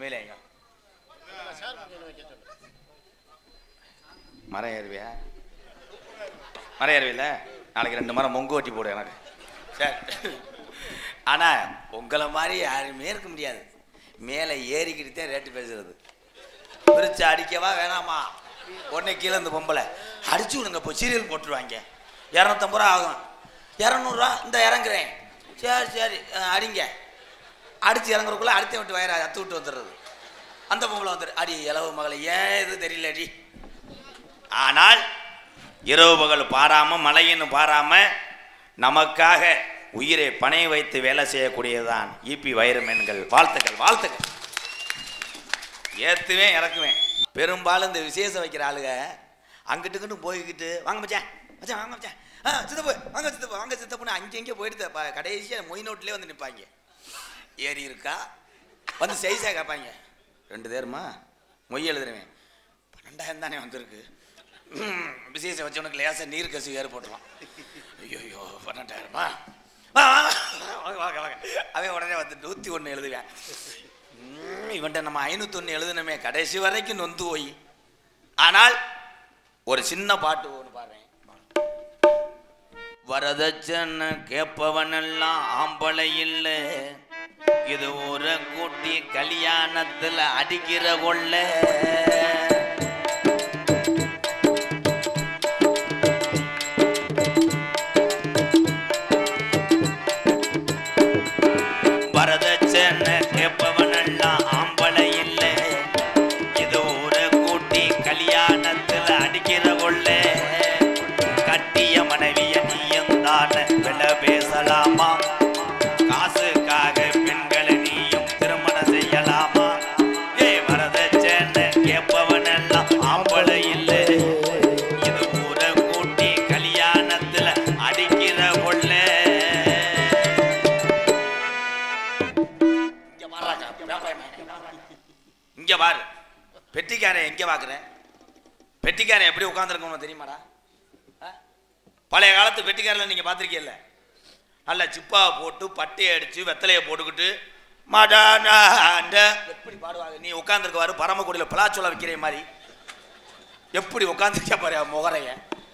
உண்மையிலேங்க மரம் ஏறுவியா? மரம் ஏறுவில்ல? நாளைக்கு 2 மரம் மொங்கு ஓட்டி போடு எனக்கு. சரி. ஆனால் உங்களை மாதிரி யாருமே இருக்க முடியாது. மேலே ஏறிக்கிட்டு தான் ரேட்டு பேசுறது. பிரித்து அடிக்கவா வேணாமா? உடனே கீழே இந்த பொம்பளை அடிச்சு விடுங்க. இப்போ சீரியல் போட்டுருவாங்க. 250 ரூபா ஆகும். 200 ரூபா இந்த இறங்குறேன். சரி சரி அடிங்க. அடித்து இறங்குறதுக்குள்ளே அடுத்த விட்டு வயிறு அத்து விட்டு வந்துடுறது. அந்த பொம்பளை வந்துடு அடி இளவு மகளை ஏன் இது தெரியல அடி. ஆனால் இரவு பகல் பாராமல் மழையின்னு பாராமல் நமக்காக உயிரை பணைய வைத்து வேலை செய்யக்கூடியதுதான் ஈபி வைரமேன்கள். வாழ்த்துக்கள் வாழ்த்துக்கள். ஏற்றுவேன் இறக்குவேன். பெரும்பாலும் இந்த விசேஷம் வைக்கிற ஆளுங்க அங்கிட்டுக்கிட்டு போய்கிட்டு வாங்க மச்சான் மச்சான் வாங்க மச்சான் சித்தப்பு வாங்க சித்தப்பு வாங்க சித்தப்புன்னு அங்கங்கே போயிட்டு கடைசியாக மொய் நோட்டிலே வந்து நிற்பாங்க. ஏறி இருக்கா வந்து சைஸாக கேட்பாங்க. 2 தேருமா மொய் எழுதுருவேன். 12,000 தானே வந்திருக்கு. விசேஷம் வச்சவனுக்கு லேசாக நீர் கசி ஏறு போட்டுருவான். ஐயோ 12,000மா வாங்க வாங்க. அவன் உடனே வந்து 101 எழுதுவேன். இவன்ட்ட நம்ம 501 எழுதுனமே கடைசி வரைக்கும் நொந்து போய். ஆனால் ஒரு சின்ன பாட்டு ஒன்று பாடுறேன். வரதட்சணை கேட்பவனெல்லாம் ஆம்பளை இல்லை, இது ஒரு கூட்டி கல்யாணத்துல அடிக்கிற கொள்ள. வரதட்சணை கேட்பவனெல்லாம் ஆம்பளை இல்லை, இது ஒரு கூட்டி கல்யாணத்துல அடிக்கிற கொள்ள. கட்டிய மனைவிய நீயும் தான வில பேசலாமா? காசுக்காக பெண்களை நீயும் திருமணம் செய்யலாமா? ஏ வரதட்சணை கேட்பவனெல்லாம் ஆம்பளை இல்லை, இது ஊரை கூட்டி கல்யாணத்துல அடிக்கிற கொள்ள. இங்க பாரு பெட்டிக்காரன் எங்க பாக்குற? பெட்டிக்காரன் எப்படி உட்கார்ந்துருக்கணும் தெரியுமாடா? பழைய காலத்து பெட்டிக்காரில் நீங்கள் பார்த்துருக்கீல்ல, நல்ல சிப்பாவை போட்டு பட்டையை அடித்து வெத்தலையை போட்டுக்கிட்டு மாடாண்ட எப்படி பாடுவாங்க. நீ உட்காந்துருக்குவாரு பரமக்குடியில் பலாச்சோளம் வைக்கிற மாதிரி எப்படி உட்காந்துருக்க பாரு முகரைய.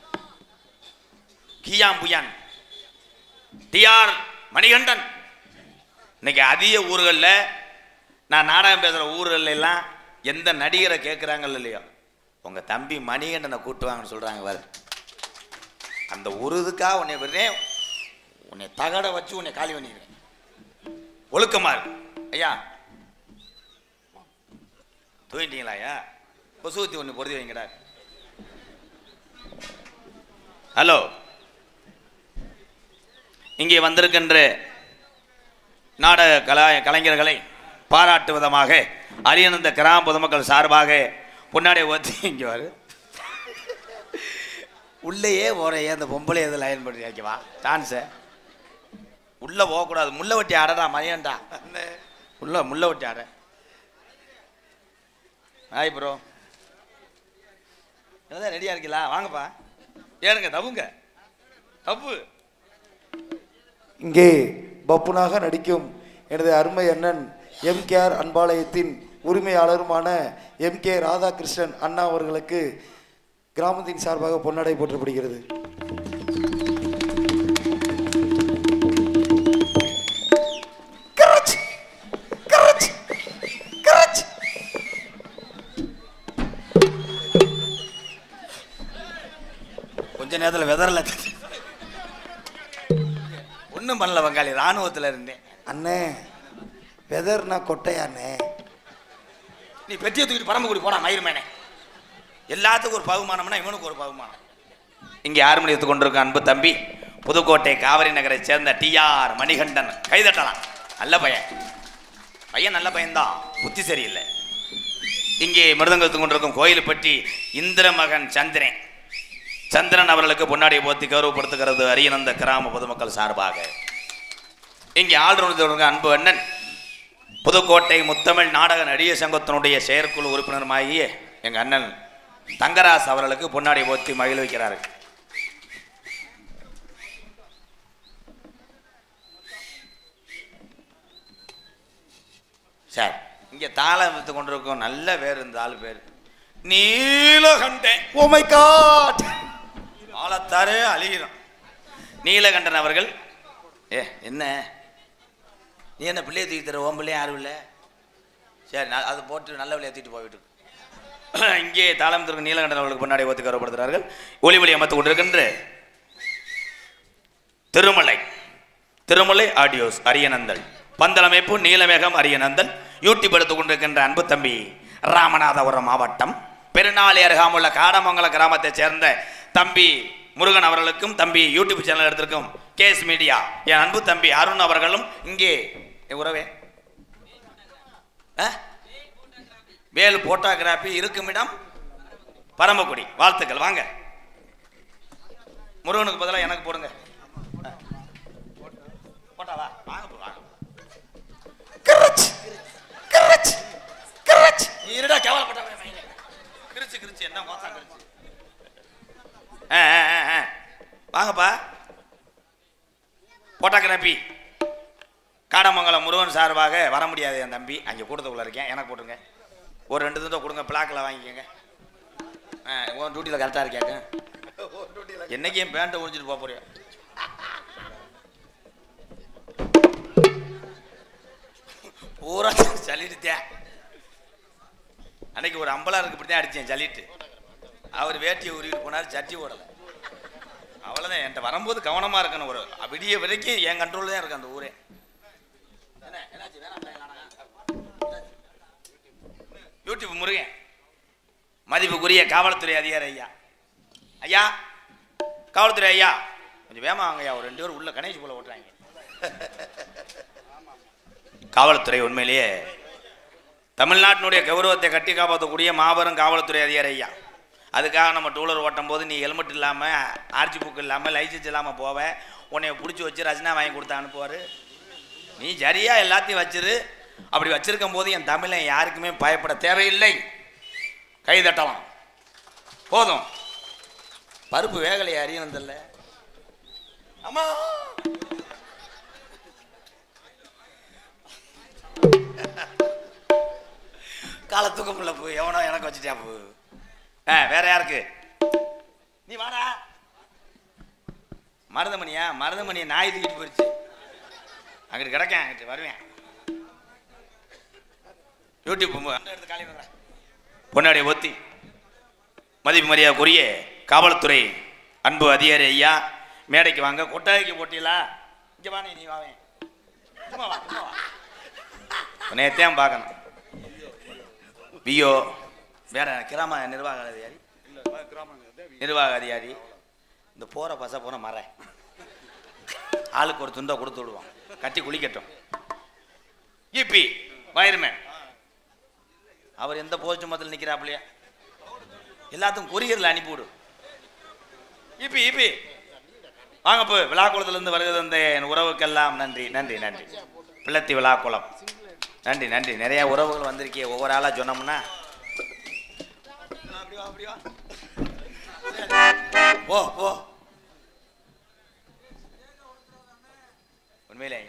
கியான் புயான் டிஆர் மணிகண்டன். இன்னைக்கு அதிக ஊர்களில் நான் நாடகம் பேசுகிற ஊர்களில் எல்லாம் எந்த நடிகரை கேட்குறாங்கல்ல இல்லையோ, உங்கள் தம்பி மணிகண்டனை கூட்டுவாங்கன்னு சொல்கிறாங்க. பாரு அந்த ஒரு இதுக்காக உன்னை விடுறேன், உன்னை தகடை வச்சு உன்னை காலி பண்ணிடுறேன். ஒழுக்கமா இருக்கு ஐயா. தூங்கிட்டீங்களா ஐயா? கொசுவத்தி ஒன்று பொருதி வைங்கடா. ஹலோ, இங்கே வந்திருக்கின்ற நாடக கலைஞர்களை பாராட்டு விதமாக அரியநந்த கிராம பொதுமக்கள் சார்பாக பொன்னாடை ஓத்தி இங்கே வரு. உள்ளேயே போறையே அந்த பொம்பளை எது லைன் பண்ணி வைக்கவா டான்ஸை? உள்ளே போகக்கூடாது. முல்லை வட்டி ஆடடா மணியண்டா, உள்ள முல்லை வட்டி ஆட. ஹாய் ப்ரோ, என்னதான் ரெடியாக இருக்கீங்களா? வாங்கப்பா ஏனுங்க தப்புங்க தப்பு. இங்கே பப்புனாக நடிக்கும் எனது அருமை அண்ணன் எம்கேஆர் அன்பாலயத்தின் உரிமையாளருமான எம்கே ராதாகிருஷ்ணன் அண்ணா அவர்களுக்கு கிராமத்தின் சார்பாக பொன்னாடை போற்றப்படுகிறது. கொஞ்ச நேரத்தில் வெதரில் ஒன்றும் பண்ணல பங்காளி, இராணுவத்தில் இருந்தேன். அண்ணே வெதர்னா கொட்டையாண்ணே. நீ பெட்டியை தூக்கிட்டு பரம்பக்குடி போனா மயிர்மேனே. எல்லாத்துக்கும் ஒரு பகுமானம்னா இவனுக்கு ஒரு பகுமானம். இங்கே ஆறுமணி எடுத்து கொண்டிருக்க அன்பு தம்பி புதுக்கோட்டை காவிரி நகரை சேர்ந்த டிஆர் மணிகண்டன். கைதட்டலாம். நல்ல பையன், பையன் நல்ல பையன்தான், புத்தி சரியில்லை. இங்கே மிருதங்கத்து கொண்டிருக்கும் கோயில்பட்டி இந்திரமகன் சந்திரன் அவர்களுக்கு பொன்னாடி போத்தி கௌரவப்படுத்துகிறது அரியநந்த கிராம பொதுமக்கள் சார்பாக. இங்கே ஆள்றவங்க அன்பு அண்ணன் புதுக்கோட்டை முத்தமிழ் நாடக நடிகர் சங்கத்தினுடைய செயற்குழு உறுப்பினருமாகிய எங்கள் அண்ணன் தங்கராஸ் அவர்களுக்கு பொன்னாடி போத்தி மகிழ்விக்கிறார்கள். சார் இங்கே தாளம் வைத்து கொண்டிருக்கோம். நல்ல பேர் இந்த ஆளு பேர் நீலகண்டன். ஓ மை காட், ஆளத்தாரே அழிகிறான். நீலகண்டன் அவர்கள். என்ன நீ என்ன பிள்ளையை தூக்கி தர? ஓம் பிள்ளையும் யாரும் இல்லை. சரி, அதை போட்டு நல்ல பிள்ளையை தூக்கிட்டு போய்விட்டு இங்கே தாளம் திரு நீலகண்டன் அவர்களுக்கு முன்னாடி ஒத்துக்கரப்படுத்துகிறார்கள். ஒளி ஒளி அமைத்துக் கொண்டிருக்கின்ற திருமலை ஆடியோஸ் அரியநந்தல், பந்தலமைப்பு நீலமேகம் அரியநந்தல், யூடியூப் எடுத்துக் கொண்டிருக்கின்ற அன்பு தம்பி ராமநாதபுரம் மாவட்டம் பெருநாளி அருகாமுள்ள காடமங்கலம் கிராமத்தைச் சேர்ந்த தம்பி முருகன் அவர்களுக்கும், தம்பி யூடியூப் சேனல் எடுத்திருக்கும் கேஸ் மீடியா என் அன்பு தம்பி அருண் அவர்களும் இங்கே உறவே வேலு போட்டோகிராபி இருக்கும் இடம் பரமக்குடி. வாழ்த்துக்கள். வாங்க, முருகனுக்கு பதிலாக எனக்கு போடுங்க. போட்டாவா? வாங்க இருடா, கேவலப்பட்ட கிரிச்சு என்ன மோசம் கிரிச்சு. வாங்கப்பா. போட்டோகிராபி காடமங்கலம் முருகன் சார்பாக வர முடியாது என் தம்பி, அங்கே கூட்டத்துக்குள்ள இருக்கேன். எனக்கு போட்டுருங்க. ஒரு 2 துண்டை கொடுங்க, பிளாக்கில் வாங்கிக்கோங்க. உன் டியூட்டியில் கரெக்டாக இருக்கியாங்க. என்னைக்கு என் பேண்ட்டை உறிஞ்சிட்டு போக போறியா? பூரா சளிட்டுத்தேன். அன்னைக்கு ஒரு அம்பலாருக்கு இப்படி தான் அடித்தேன் சளிட்டு. அவர் வேட்டியை உருவிட்டு போனார், சட்டி ஓடலை. அவ்வளோதான். என்கிட்ட வரும்போது கவனமாக இருக்கணும். ஒரு விடிய வரைக்கும் என் கண்ட்ரோல் தான் இருக்கு அந்த ஊரே. யூடியூப் முருகன் மதிப்புக்குரிய காவல்துறை அதிகாரி ஐயா, காவல்துறை ஐயா, கொஞ்சம் வேமா வாங்க ஐயா. ஒரு 2 பேர் உள்ள கணேஷ் போல ஓட்டுறாங்க. காவல்துறை உண்மையிலேயே தமிழ்நாட்டினுடைய கௌரவத்தை கட்டி காப்பாற்றக்கூடிய மாபெரும் காவல்துறை அதிகாரி ஐயா. அதுக்காக நம்ம டூலர் ஓட்டும் போது நீ ஹெல்மெட் இல்லாமல், ஆர்சி புக் இல்லாமல், லைசன்ஸ் இல்லாமல் போவ, உன்னை பிடிச்சி வச்சு ரச்சனா வாங்கி கொடுத்தா அனுப்புவார். நீ சரியாக எல்லாத்தையும் வச்சிரு. அப்படி வச்சிருக்கும் போது என் தமிழை யாருக்குமே பயப்பட தேவையில்லை. கைதட்டலாம் போதும். பருப்பு வேகலையா அறியணுந்தில்ல. அம்மா காலத்துக்குள்ள போய் எவனோ எனக்கு வச்சுட்டா போ. வேற யாருக்கு? நீ வாடா. மருதமணியை நாய் தூக்கிட்டு போயிடுச்சு. அங்கிட்டு கிடக்கேன், அங்கிட்டு வருவேன். யூடியூப் எடுத்து காலி பொன்னாடி ஒத்தி மதிப்பு மரியாதைக்குரிய காவல்துறை அன்பு அதிகாரி ஐயா, மேடைக்கு வாங்க. கொட்டாய்க்கு போட்டீங்களா? இங்கே வாங்க, நீ வாவேன். உன்னையத்தையும் பார்க்கணும். வியோ வேற கிராம நிர்வாக அதிகாரி இந்த போற பச போன மர ஆளுக்கு ஒரு துண்டை கொடுத்து விடுவான், கட்டி குளிக்கட்டும். இபி வயர்மேன் அவர் எந்த போஸ்ட் மதத்தில் நிற்கிறாப்லையா? எல்லாத்துக்கும் கொரியரில் அனுப்பிவிடு. இபி வாங்கப்போ. விழாக்குளத்திலிருந்து வருகிறது அந்த என் உறவுக்கெல்லாம் நன்றி நன்றி நன்றி. பிள்ளத்தி விழாக்குளம் நன்றி நன்றி. நிறைய உறவுகள் வந்திருக்கே. ஒவ்வொரு ஆளாக சொன்னோம்னா ஓ ஓ உண்மையிலே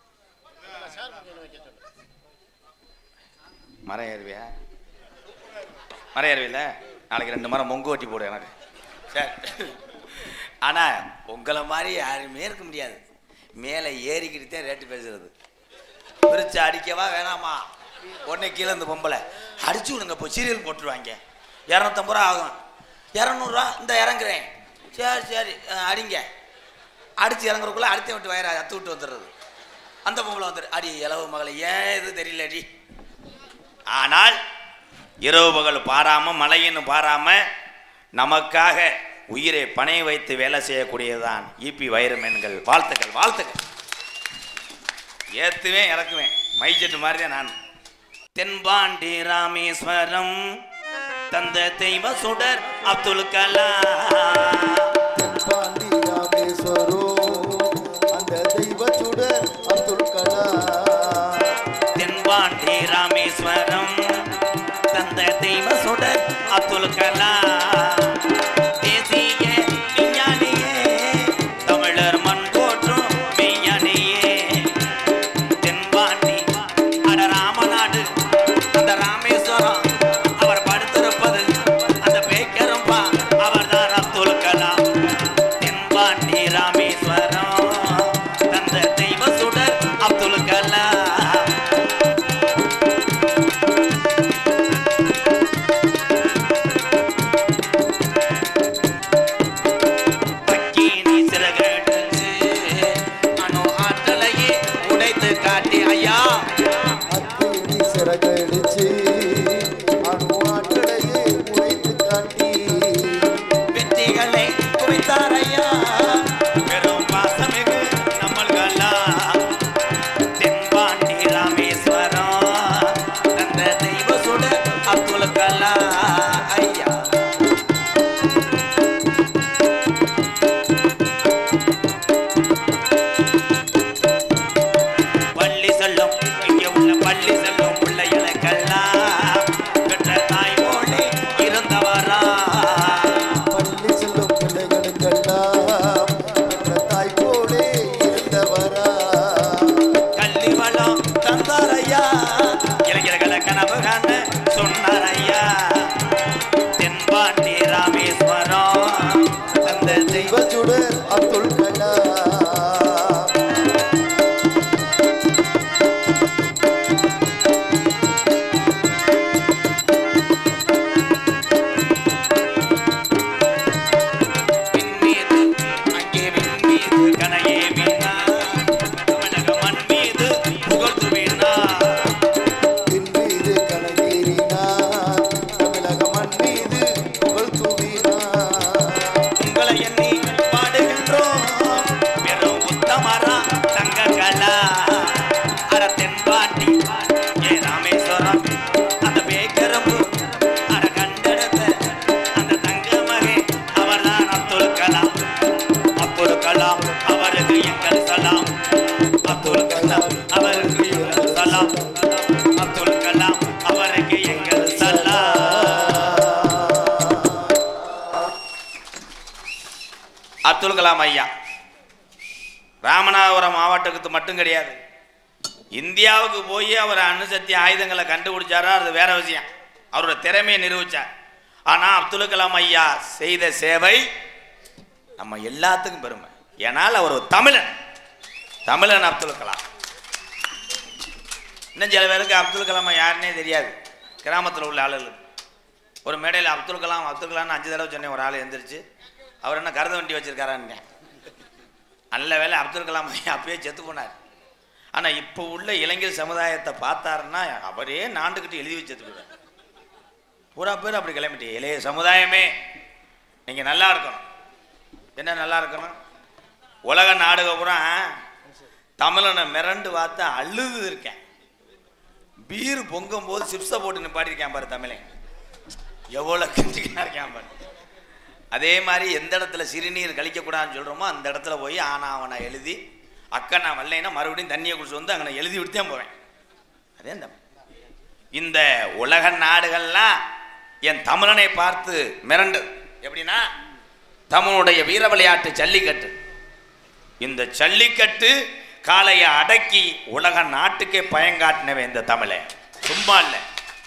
மரம் ஏறுவியா? மரம் ஏறுவில்ல? நாளைக்கு 2 மரம் மொங்கு ஓட்டி போடு எனக்கு. சரி. ஆனால் உங்களை மாதிரி யாருமே இருக்க முடியாது. மேலே ஏறிக்கிட்டே ரேட்டு பேசுறது. பிரித்து அடிக்கவா வேணாமா? உடனே கீழே இந்த பொம்பளை அடிச்சு விடுங்க. இப்போ சீரியல் போட்டுருவாங்க. 250 ரூபா ஆகும். 200 ரூபா இந்த இறங்குறேன். சரி அடிங்க. அடித்து இறங்குறதுக்குள்ளே அடுத்த விட்டு வயிறு அத்து விட்டு வந்துடுறது. அந்த பொம்பளை வந்துடு. அடி இளவு மகளை ஏன் இது தெரியல அடி. ஆனால் இரவு பகல் பாராமல், மழையின்னு பாராமல் நமக்காக உயிரை பணைய வைத்து வேலை செய்யக்கூடியதுதான் இபி வயர்மேன்கள். வாழ்த்துக்கள் வாழ்த்துக்கள். ஏற்றுவேன் இறக்குவேன். மைச்செட்டு மாதிரி தான் நான். தென்பாண்டி ராமேஸ்வரம் தந்த தெய்வ சுடர் அப்துல் கலாம். தென்பாண்டி ராமேஸ்வரம் அந்த தெய்வ சுடர் அப்துல் கலாம். தென்பாண்டி ராமேஸ்வரம் தந்த தெய்வ சுடர் அப்துல் கலாம். தேசிய விஞ்ஞானியே, தமிழர் மண் போற்றும் மெய்ஞானியே. தென்பாண்டி அட ராமநாடு அடிச்சு அணு ஆற்றலையே உடைத்து காட்டி வெற்றிகளை குவித்தாரையா பெரும் பாசமிகு நம்மள்களா தென்பாண்டி ராமேஸ்வரம் தந்த தெய்வ சுட அப்துல் கலாம் ஐயா பள்ளி செல்லும் இங்கே உள்ள பள்ளி செல்லும் பிள்ளைகளுக்கெல்லாம் பெற்ற தாய்மொழி இருந்தவரா பள்ளி செல்லும் பிள்ளைகளுக்கெல்லாம் பெற்ற தாய் போலே இருந்தவரா கல்வி வளம் தந்தாரையா இளைஞர்களை கனவு காண சொன்னாரையா தென்பாண்டி ராமேஸ்வரம் அந்த தெய்வ சுடர் அப்துல் கலாம் விண்மீது அங்கே விண்மீது கனையே வீணா தமிழக மண் மீது புகழ்ந்து வீணா பின் மீது கனகேறினார் தமிழக மண் மீது புகழ் தூவினார் உங்களை எண்ணி பாடுகின்றோம் வெறும் உத்தமரா தங்கங்களா அட தென்பாண்டி ஏ ராமேஸ்வரம் அந்த பேக்கரம்பு அட கண்டெடுத்த அந்த தங்க மகே அவர்தான் அப்துல் கலாம் அப்துல் கலாம் அவருக்கு எங்கள் சலாம் அப்துல் கலாம் அவருக்கு எங்கள் சலாம் அப்துல் கலாம் அவருக்கு எங்கள் சலாம் அப்துல் கலாம் ஐயா ராமநாதபுரம் மாவட்டத்துக்கு மட்டும் கிடையாது, இந்தியாவுக்கு போய் அவர் அணுசக்தி ஆயுதங்களை கண்டுபிடிச்சாரா அது வேற விஷயம், அவரோட திறமையை நிரூபிச்சார். ஆனால் அப்துல் கலாம் ஐயா செய்த சேவை நம்ம எல்லாத்துக்கும் பெருமை. ஏனால் அவர் ஒரு தமிழன், தமிழன் அப்துல் கலாம். இன்னும் சில பேருக்கு அப்துல் கலாம் யாருன்னே தெரியாது, கிராமத்தில் உள்ள ஆளுகளுக்கு. ஒரு மேடையில் அப்துல் கலாம்னு 5 தடவை சொன்னேன். ஒரு ஆள் எழுந்திரிச்சு அவர் என்ன கருத வண்டி வச்சிருக்காரான்னு. நல்ல வேலை அப்துல் கலாம் ஐயா அப்பயே செத்து போனார். ஆனால் இப்போ உள்ள இளைஞர் சமுதாயத்தை பார்த்தாருன்னா அவரே நாண்டுக்கிட்டு எழுதி வச்சதுக்கு பூரா பேர் அப்படி கிளம்பிட்டு. இளைய சமுதாயமே நீங்கள் நல்லா இருக்கணும். என்ன நல்லா இருக்கணும்? உலக நாடுக பூரா தமிழனை மிரண்டு பார்த்து அழுது இருக்கேன். பீர் பொங்கும் போது சிப்ஸை போட்டு நிப்பாட்டிருக்கேன் பாரு தமிழன், எவ்வளோ கிஞ்சிக்கா இருக்கேன் பாரு. அதே மாதிரி எந்த இடத்துல சிறுநீர் கழிக்கக்கூடாதுன்னு சொல்கிறோமோ அந்த இடத்துல போய் ஆனா அவனை எழுதி அக்கா நான் வரலைன்னா மறுபடியும் தண்ணியை குடிச்சு வந்து அங்கே எழுதி விட்டு தான் போவேன். அதே இந்த உலக நாடுகள்லாம் என் தமிழனை பார்த்து மிரண்டு. எப்படின்னா தமிழுடைய வீர விளையாட்டு ஜல்லிக்கட்டு. இந்த ஜல்லிக்கட்டு காளையை அடக்கி உலக நாட்டுக்கே பயங்காட்டினவன் இந்த தமிழை, சும்மா இல்லை.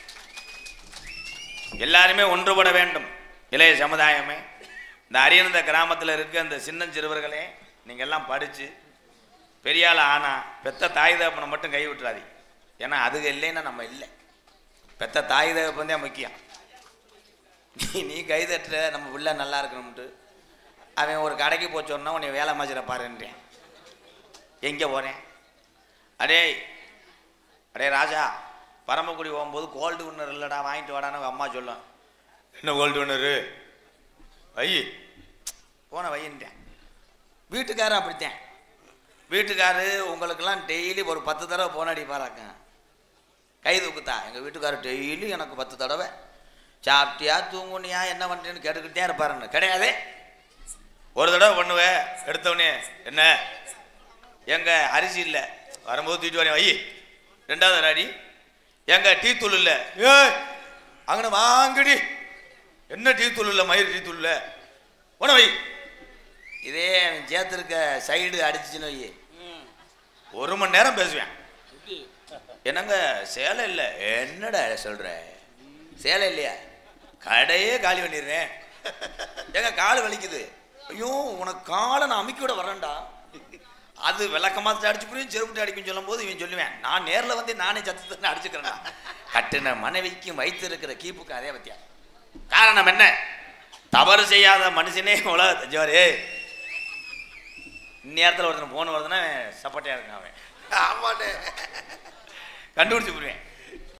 எல்லாருமே ஒன்றுபட வேண்டும். இளைய சமுதாயமே, இந்த அரியநந்த கிராமத்தில் இருக்க இந்த சின்ன சிறுவர்களே, நீங்கள் எல்லாம் படித்து பெரியாள் ஆனா பெத்த தாய் தகப்பனை மட்டும் கை விட்டுறாது. ஏன்னா அதுக்கு இல்லைன்னா நம்ம இல்லை. பெத்த தாய் தகப்பன் தான் முக்கியம். நீ கை தட்டுற நம்ம பிள்ளை நல்லா இருக்கணும்ட்டு அவன் ஒரு கடைக்கு போச்சோன்னா உன்னை வேலை மாச்சிட பாருன்றேன். எங்கே போகிறேன்? அடே அடே ராஜா, பரமக்குடி போகும்போது கோல்டு வின்னர் இல்லைடா வாங்கிட்டு வாடான்னு அம்மா சொல்லும். என்ன கோல்டு வின்னரு? வை போன வையின்ட்டேன். வீட்டுக்காரர் அப்படித்தேன். வீட்டுக்காரு உங்களுக்கெல்லாம் டெய்லி ஒரு 10 தடவை போன் அடிப்பாராக்க, கை தூக்குத்தா. எங்கள் வீட்டுக்காரர் டெய்லி எனக்கு 10 தடவை சாப்பிட்டியா தூங்குனியா என்ன பண்ணுறேன்னு கேட்டுக்கிட்டே இருப்பாருன்னு. கிடையாது, ஒரு தடவை பண்ணுவேன். எடுத்தவனே என்ன எங்க அரிசி இல்லை வரும்போது தூக்கிட்டு வரேன் வை. 2வது அடி எங்க டீ தூள் இல்லை, ஏ அங்கே வாங்கடி என்ன டீ தூள் இல்லை, மயிர் டீ தூள் இல்லை போன வை. இதே சேர்த்துருக்க சைடு அடிச்சுன்னு வை 1 மணி நேரம் பேசுவேன். என்னங்க சேலை இல்லை? என்னடா சொல்ற, சேலை இல்லையா? கடையே காலி பண்ணிடுறேன். எங்க கால் வலிக்குது. ஐயோ உனக்கு காலை நான் அமுக்கி விட வரேன்டா. அது விளக்கமாக அடிச்சு புரியும் செருப்புட்டு அடிக்கும் சொல்லும் போது இவன் சொல்லுவேன், நான் நேரில் வந்து நானே சத்தத்தை அடிச்சுக்கிறேன்னா. கட்டுன மனைவிக்கும் வைத்திருக்கிற கீப்புக்கு அதே பத்தியா. காரணம் என்ன? தவறு செய்யாத மனுஷனே உலகத்தை ஜோரே. இந்நேரத்தில் ஒருத்தனை போன் வருதுன்னா சப்போர்ட்டியாக இருக்கான் அவன். ஆமாண்ணே கண்டுபிடிச்சி போடுவேன்.